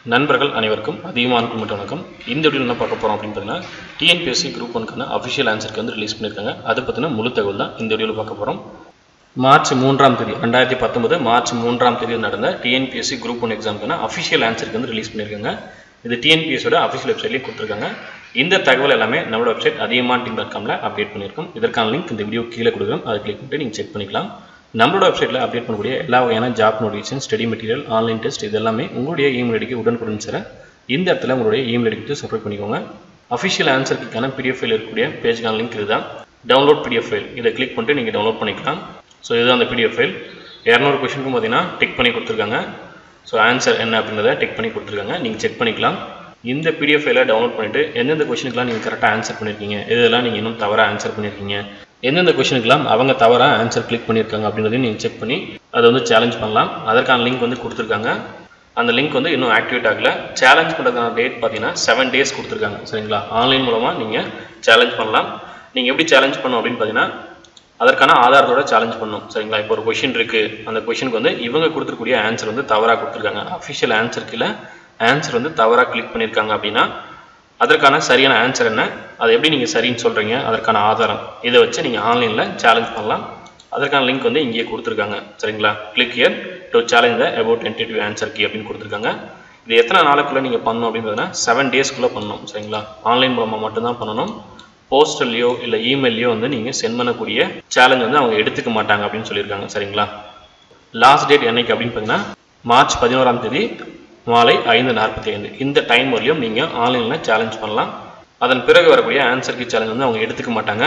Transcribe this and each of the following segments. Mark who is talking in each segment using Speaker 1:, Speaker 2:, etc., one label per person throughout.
Speaker 1: நண்பர்கள் அனைவருக்கும் அதிகமான வணக்கம். இந்த வீடியோல என்ன பார்க்க போறோம் அப்படினு பார்த்தீங்கன்னா TNPSC Group 1க்கான அபிஷியல் ஆன்சருக்கு வந்து ரிலீஸ் பண்ணிருக்காங்க. அது பத்தின முழு தகவல் தான் இந்த வீடியோல பார்க்க போறோம். மார்ச் 3ஆம் தேதி 2019 மார்ச் 3ஆம் தேதி நடந்த TNPSC Group 1 எக்ஸாம்க்கான அபிஷியல் ஆன்சருக்கு வந்து ரிலீஸ் பண்ணிருக்காங்க. இது TNPSC ஓட அபிஷியல் வெப்சைட்லயே கொடுத்திருக்காங்க. இந்த தகவல் எல்லாமே நம்மளோட வெப்சைட் அதிகமான.com-ல அப்டேட் பண்ணிருக்கோம். இதற்கான லிங்க் இந்த வீடியோ கீழ கொடுக்கிறோம். அதை கிளிக் பண்ணி நீங்க செக் பண்ணிக்கலாம். நம்மளோட வெப்சைட்ல அப்டேட் பண்ணக்கூடிய எல்லா வகையான job notification, study material, online test இது எல்லாமே உங்களுடைய இமெயில் ஐடிக்கு உடனுக்குடன் சேர இந்த இடத்துல உங்களுடைய இமெயில் ஐடிக்கு சப்ஸ்கிரைப் பண்ணிக்கோங்க. அஃபிஷியல் ஆன்சருக்கான PDF ஃபைல் இருக்கக்கூடிய பேஜ்க்கான லிங்க் இதுதான். டவுன்லோட் PDF ஃபைல் இதை கிளிக் பண்ணிட்டு நீங்கள் டவுன்லோட் பண்ணிக்கலாம். ஸோ இதுதான் அந்த PDF ஃபைல். 200 கொஸ்டினுக்கும் பார்த்தீங்கன்னா டிக் பண்ணி கொடுத்துருக்காங்க. ஸோ ஆன்சர் என்ன அப்படின்றத டிக் பண்ணி கொடுத்துருக்காங்க. நீங்கள் செக் பண்ணிக்கலாம். இந்த PDF ஃபைலை டவுன்லோட் பண்ணிவிட்டு எந்தெந்த கொஸ்டினுக்குலாம் நீங்கள் கரெக்டாக ஆன்சர் பண்ணியிருக்கீங்க, இதெல்லாம் நீங்கள் இன்னும் தவறாக ஆன்சர் பண்ணியிருக்கீங்க, எந்தெந்த கொஸ்டினுக்குலாம் அவங்க தவறாக ஆன்சர் கிளிக் பண்ணியிருக்காங்க அப்படின்றதையும் நீங்கள் செக் பண்ணி அதை வந்து சேலஞ்ச் பண்ணலாம். அதற்கான லிங்க் வந்து கொடுத்துருக்காங்க. அந்த லிங்க் வந்து இன்னும் ஆக்டிவேட் ஆகலை. சேலஞ்ச் பண்ணுறதுக்கான டேட் பார்த்தீங்கன்னா 7 days கொடுத்துருக்காங்க. சரிங்களா? ஆன்லைன் மூலமாக நீங்கள் சேலஞ்ச் பண்ணலாம். நீங்கள் எப்படி சேலஞ்ச் பண்ணணும் அப்படின்னு பார்த்தீங்கன்னா அதற்கான ஆதாரத்தோட சேலஞ்ச் பண்ணணும். சரிங்களா? இப்போ ஒரு கொஷின் இருக்குது, அந்த கொஷினுக்கு வந்து இவங்க கொடுத்துருக்கூடிய ஆன்சர் வந்து தவறாக கொடுத்துருக்காங்க. அஃபிஷியல் ஆன்சருக்கு ஆன்சர் வந்து தவறாக கிளிக் பண்ணியிருக்காங்க அப்படின்னா அதற்கான சரியான ஆன்சர் என்ன, அதை எப்படி நீங்கள் சரின்னு சொல்கிறீங்க, அதற்கான ஆதாரம், இதை வச்சு நீங்கள் ஆன்லைனில் சேலஞ்ச் பண்ணலாம். அதற்கான லிங்க் வந்து இங்கேயே கொடுத்துருக்காங்க. சரிங்களா? Click here to challenge the about tentative answer key அப்படின்னு கொடுத்துருக்காங்க. இது எத்தனை நாளுக்குள்ளே நீங்கள் பண்ணணும் அப்படின்றதுனா 7 daysக்குள்ளே பண்ணணும். சரிங்களா? ஆன்லைன் மூலமாக மட்டும்தான் பண்ணணும். போஸ்டல்லையோ இல்லை இமெயிலையோ வந்து நீங்கள் சென்ட் பண்ணக்கூடிய சேலஞ்ச் வந்து அவங்க எடுத்துக்க மாட்டாங்க அப்படின்னு சொல்லியிருக்காங்க. சரிங்களா? லாஸ்ட் டேட் என்னைக்கு அப்படின்னு பார்த்தீங்கன்னா மார்ச் 11ஆம் தேதி மாலை 5:45 இந்த டைம் வரலையும் நீங்கள் ஆன்லைனில் சேலஞ்ச் பண்ணலாம். அதன் பிறகு வரக்கூடிய ஆன்சருக்கு சேலஞ்ச் வந்து அவங்க எடுத்துக்க மாட்டாங்க.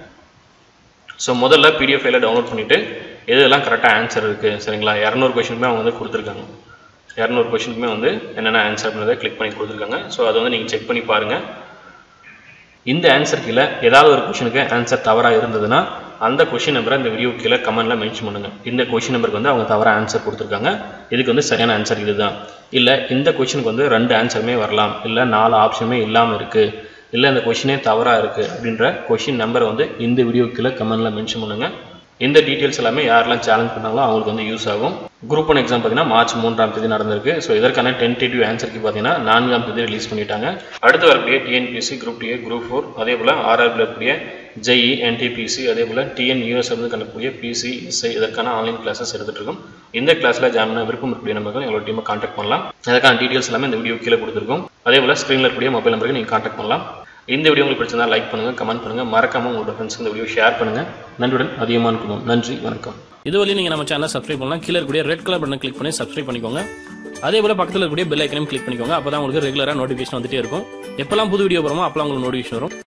Speaker 1: ஸோ முதல்ல PDF ஃபைலை டவுன்லோட் பண்ணிவிட்டு எதெல்லாம் கரெக்டாக ஆன்சர் இருக்குது. சரிங்களா? 200 கொஷினுக்குமே அவங்க வந்து கொடுத்துருக்காங்க. 200 கொஷினுக்குமே வந்து என்னென்ன ஆன்சர் பண்ணுறதை கிளிக் பண்ணி கொடுத்துருக்காங்க. ஸோ அதை வந்து நீங்கள் செக் பண்ணி பாருங்கள். இந்த ஆன்சர் கீழே ஏதாவது ஒரு கொஷினுக்கு ஆன்சர் தவறாக இருந்ததுன்னா அந்த கொஷின் நம்பரை இந்த வீடியோ கீழே கமெண்ட்டில் மென்ஷன் பண்ணுங்கள். இந்த கொஷின் நம்பருக்கு வந்து அவங்க தவறாக ஆன்சர் கொடுத்துருக்காங்க, இதுக்கு வந்து சரியான ஆன்சர் இதுதான், இல்லை இந்த கொஷினுக்கு வந்து 2 ஆன்சருமே வரலாம், இல்லை 4 ஆப்ஷனுமே இல்லாமல் இருக்குது, இல்லை இந்த கொஷினே தவறாக இருக்குது அப்படின்ற கொஷின் நம்பரை வந்து இந்த வீடியோ கீழே கமெண்ட்டில் மென்ஷன் பண்ணுங்கள். இந்த டீட்டெயில்ஸ் எல்லாமே யாரெல்லாம் சேலஞ்ச் பண்ணாங்களோ அவங்களுக்கு வந்து யூஸ் ஆகும். Group 1 எக்ஸாம் பார்த்தீங்கன்னா மார்ச் 3ஆம் தேதி நடந்திருக்கு. ஸோ இதற்கான டென்டேட்டிவ் ஆன்சருக்கு பார்த்தீங்கன்னா 4ஆம் தேதி ரிலீஸ் பண்ணிட்டாங்க. அடுத்து வரக்கூடிய TNPSC Group 2A Group 4 அதே போல் RRB இருக்கக்கூடிய JE NTPSC அதே போல் TNUS வந்து கண்டக்கூடிய PC SI இதற்கான ஆன்லைன் கிளாஸஸ் எடுத்துகிட்டு இருக்கோம். இந்த கிளாஸில் ஜாயின் பண்ண விருப்பம் இருக்கக்கூடிய நம்பர்கள் எங்களோட டீமை கான்டாக்ட் பண்ணலாம். அதற்கான டீட்டெயில்ஸ் எல்லாமே இந்த வீடியோ கீழே கொடுத்துருக்கோம். அதே போல் ஸ்க்ரீனில் இருக்கக்கூடிய மொபைல் நம்பருக்கு நீங்கள் கான்டாக்ட் பண்ணலாம். இந்த வீடியோ உங்களுக்கு பிடிச்சிருந்தா லைக் பண்ணுங்கள், கமெண்ட் பண்ணுங்கள், மறக்காமல் உங்களோட ஃப்ரெண்ட்ஸ்க்கு இந்த வீடியோ ஷேர் பண்ணுங்கள். நன்றியுடன் அதிகமான குடும்பம். நன்றி, வணக்கம்.
Speaker 2: இதுவரையும் நீங்கள் நம்ம சேனலை சப்ஸ்கிரைப் பண்ணலாம். கீழே இருக்கக்கூடிய ரெட் கலர் பட்டனை கிளிக் பண்ணி சப்ஸ்கிரைப் பண்ணிக்கோங்க. அதே போல் பக்கத்தில் இருக்கக்கூடிய பெல் ஐக்கனையும் கிளிக் பண்ணிக்கோங்க. அப்போ தான் உங்களுக்கு ரெகுலராக நோட்டிஃபிகேஷன் வந்துட்டே இருக்கும். எப்பெல்லாம் புது வீடியோ போகிறோமோ அப்போலாம் உங்களுக்கு நோட்டிஃபிகேஷன் வரும்.